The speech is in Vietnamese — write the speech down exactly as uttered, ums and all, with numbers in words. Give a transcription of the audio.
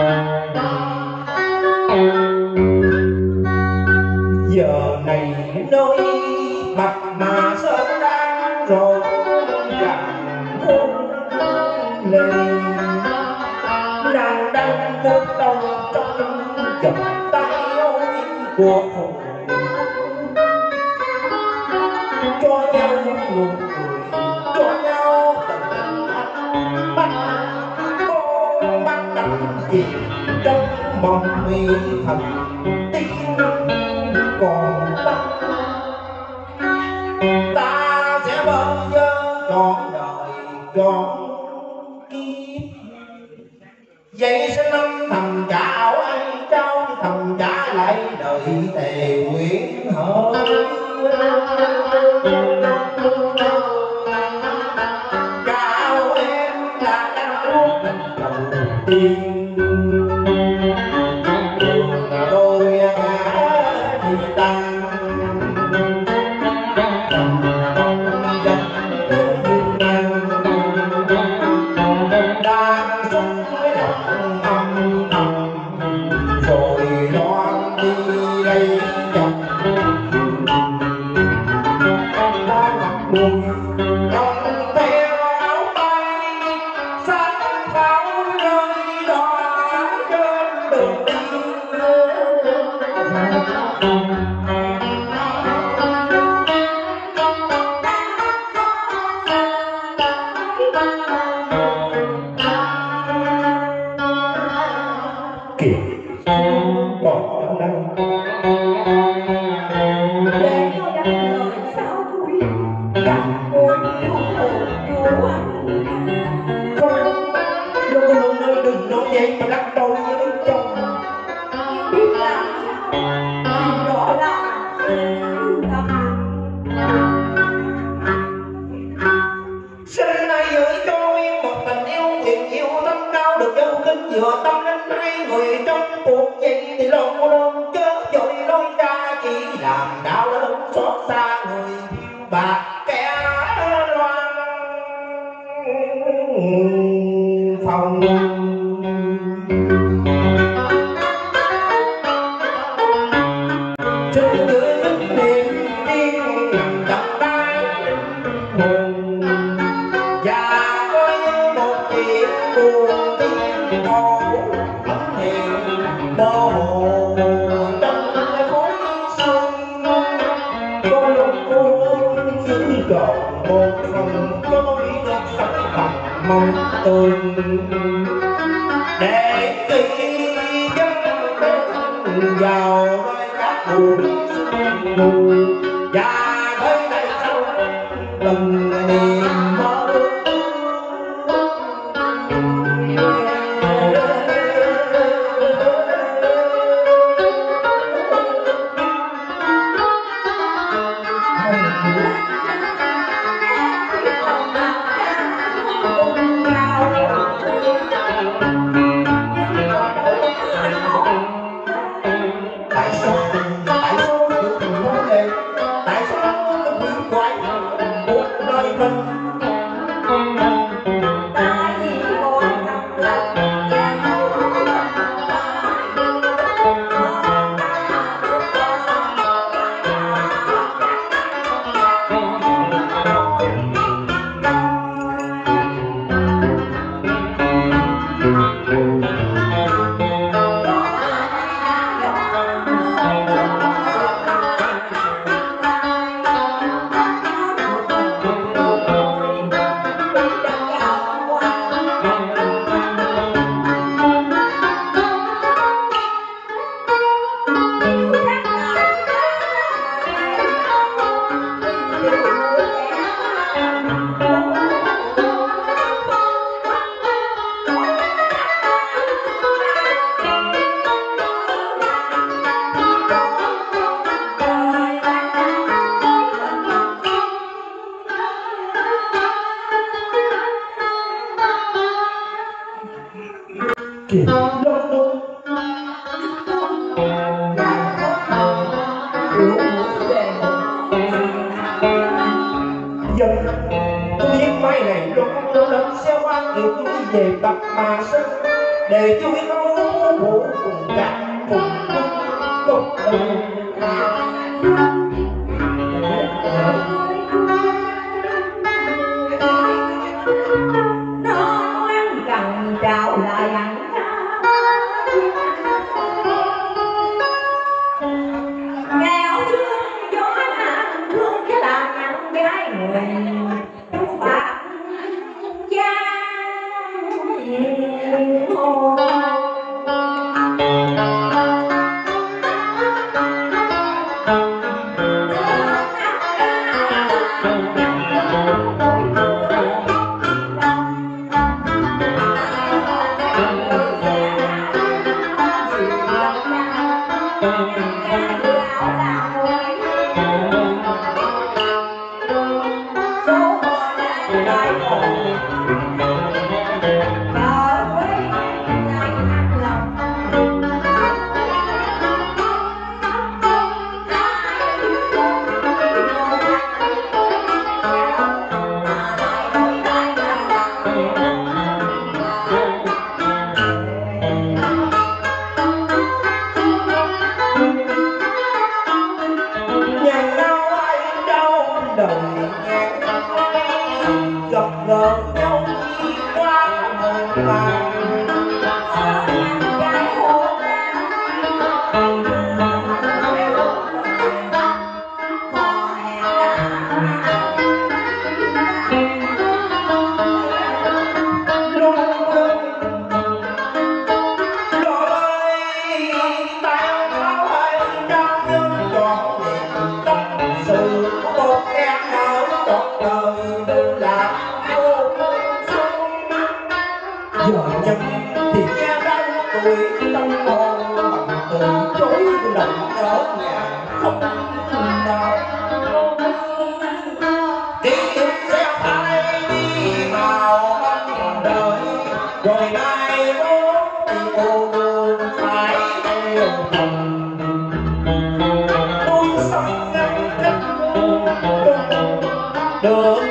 Giờ này nơi mặt mà sớm đang rồi rằng hôn lên nàng đang bước đầu trong chậm tay ôi của hồn cho nhau nụ cười cho nhau tình anh bắt con bắt đắm chìm trong mộng mị thần tiên còn ta ta sẽ bên nhau trọn đời trọn kiếp vậy sẽ năm thầm trả ai trao thầm trả lại đời thề nguyện hỡi chào em là đã lúc đầu tiên vừa tâm linh hai người trong cuộc gì thì lộn lộn chớ dội lối ra chỉ làm đau đớn xót xa người bạc kẻ loan phòng trên dưới nước miền tiên nằm đậm đai hồn và có như một chuyện buồn tiếng hồn ấm hiền mơ hồ trong khói sương có lúc cô giữ trọn một phần có được sống bằng mong tường để khi giấc đến vào nơi các buồn ngủ và tới đây sau từng niềm mơ về bạc mà sinh để chui câu bố cùng gạt cùng cùng cùng nó gần trào lại ăn nghèo thương gió nặng thương cái làm nhắn gái người trong bạc giang hồ. Gặp gỡ nhau khi qua mùa màng giờ nhân thì nghe đau tuổi tâm hồn từ chối lòng ở nhà không nào ký ức sẽ phải đi vào bóng đời rồi mai mốt thì cô phải theo thầm tôi sống ngăn cách đường